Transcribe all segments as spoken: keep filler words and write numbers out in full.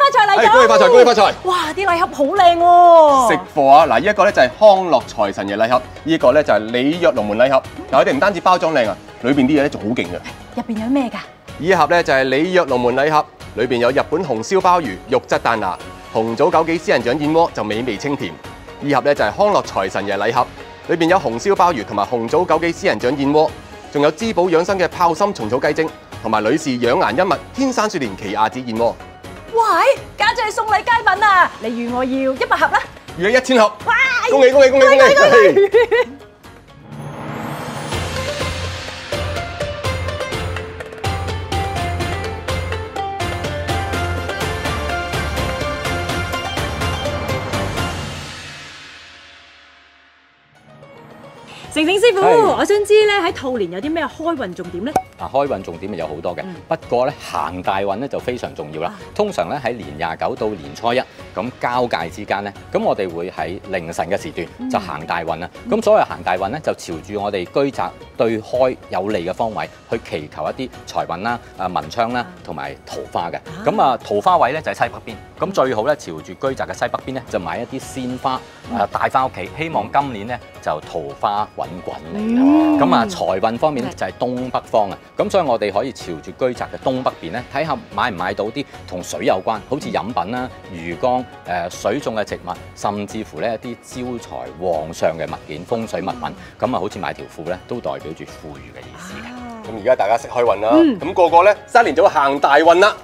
發財嚟咗！ 恭喜發財，恭喜發財！ 哇，啲禮盒好靚喎！ 食貨啊！嗱，呢一個咧就係康樂財神爺禮盒，呢一個咧就係里約龍門禮盒。嗱，佢哋唔單止包裝靚啊，裏邊啲嘢咧仲好勁嘅。 入邊有咩㗎？ 呢一盒咧就係里約龍門禮盒，裏邊有日本紅燒鮑魚、肉質彈牙，紅棗枸杞仙人掌燕窩就美味清甜。呢盒咧就係康樂財神爺禮盒，裏邊有紅燒鮑魚同埋紅棗枸杞仙人掌燕窩，仲有滋補養生嘅泡心蟲草雞精，同埋女士養顏恩物天山雪蓮奇亞籽燕窩。 喂，簡直係送禮佳品啊！你預我要一百盒啦！ 預你一千盒！ 哇！ 恭喜恭喜恭喜恭喜！ 成成師傅， 係我想知咧喺兔年有啲咩開運重點咧？ 嗱，開運重點有好多嘅， 嗯不過咧行大運咧就非常重要啦。通常咧喺年廿九到年初一咁交界之間咧，咁我哋會喺凌晨嘅時段就行大運啦。咁、嗯、所謂行大運咧，就朝住我哋居宅對開有利嘅方位去祈求一啲財運啦、啊文昌啦同埋桃花嘅。咁啊桃花位咧就喺西北邊，咁最好咧朝住居宅嘅西北邊咧就買一啲鮮花啊帶翻屋企，希望今年咧就桃花滾滾嚟啦。咁啊財運方面咧就係東北方啊。咁所以我哋可以朝住居宅嘅東北邊咧，睇下買唔買到啲同水有關，好似飲品啦、魚缸、誒、呃、水種嘅植物，甚至乎咧一啲招財旺相嘅物件、風水物品。咁啊，好似買條褲咧，都代表住富裕嘅意思嘅。 咁而家大家識開運啦，咁、 嗯、 個個咧新年就會行大運啦。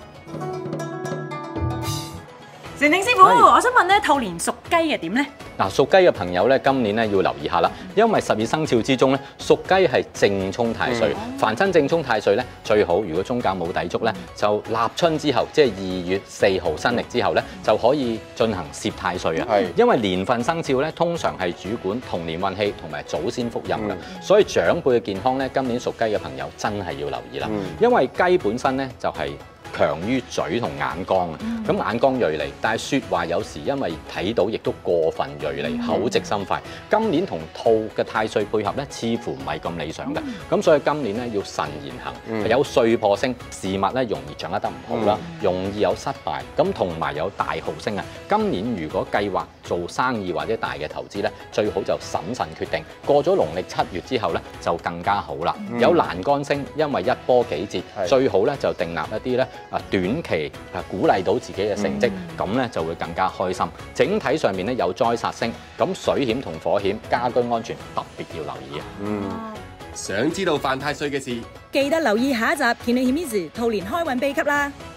成成師傅，我想問咧，兔年屬雞嘅點咧？ 嗱，屬雞嘅朋友咧，今年咧要留意下啦，因為十二生肖之中咧，屬雞係正沖太歲， 嗯、 凡親正沖太歲咧，最好如果宗教冇抵觸咧，就立春之後，即係二月四號新歷之後咧，就可以進行攝太歲啊。 係， 因為年份生肖咧，通常係主管童年運氣同埋祖先福蔭嘅， 嗯、 所以長輩嘅健康咧，今年屬雞嘅朋友真係要留意啦。嗯、因為雞本身咧就係、是強於嘴同眼光啊，咁、嗯、眼光鋭利，但係説話有時因為睇到亦都過分鋭利，嗯、口直心快。今年同兔嘅太歲配合咧，似乎唔係咁理想嘅，咁、嗯、所以今年咧要慎言行，嗯、有歲破星，事物咧容易掌握得唔好啦，嗯、容易有失敗。咁同埋有大耗星啊，今年如果計劃做生意或者大嘅投資咧，最好就審慎決定。過咗農曆七月之後咧，就更加好啦。嗯、有欄杆星，因為一波幾折，是最好咧就訂立一啲咧。啊，短期啊鼓勵到自己嘅成績，咁咧、嗯、就會更加開心。整體上面咧有災煞星，咁水險同火險、家居安全特別要留意啊。 嗯，想知道犯太歲嘅事， 記得留意下一集《健力顯 miss 兔年開運秘笈》啦。